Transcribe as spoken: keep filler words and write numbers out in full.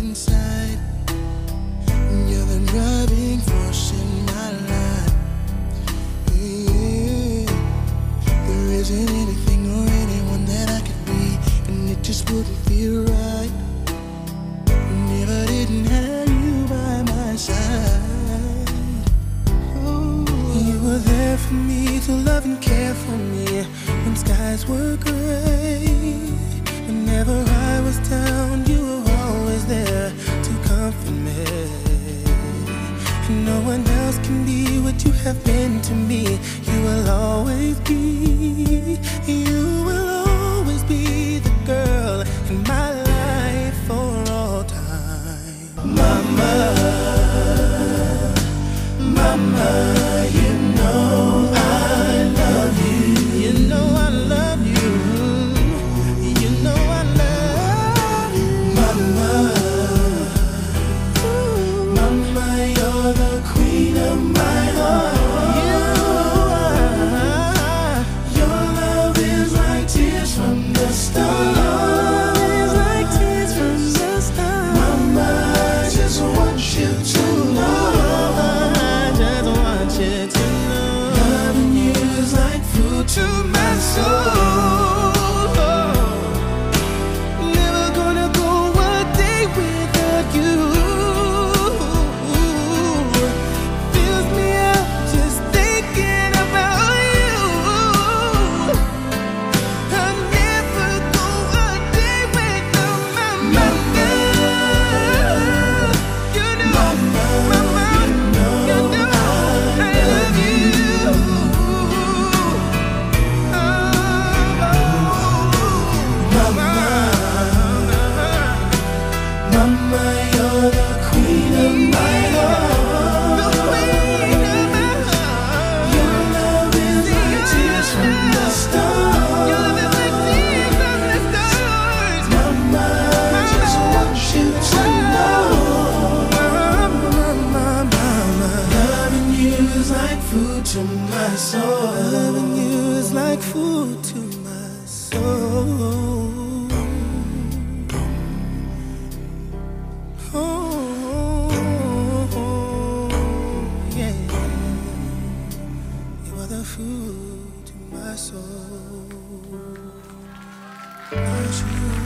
inside. You're the driving force in my life. Yeah. There isn't anything or anyone that I could be, and it just wouldn't feel right if I didn't have you by my side. Oh. You were there for me to love and care for me when skies were gray. Whenever I was down, you were always there to comfort me. And no one else can be what you have been to me. You will always be, you will always be the girl in my life for all time. Mama, mama, you know I love you. You know I love you. You know I love you. Mama, mama, you're the queen of my heart. You are. Your love is like tears from the stars. It's like tears from the stars. Mama, I just want you to know. I just want you to know. Loving you is like food to my soul. Never gonna go a day without you. Fills me up just thinking about you. I'll never go a day without my mama. You know, mama, you know I love you. Mama, mama, you're the queen of my heart. The queen of my heart. Your love is like tears from the stars. Your love is like tears from the stars. Mama, I just want you to know. Mama, mama, mama, loving you is like food to my soul. Loving you is like food to my soul. Oh, yeah. You are the food to my soul. Aren't you?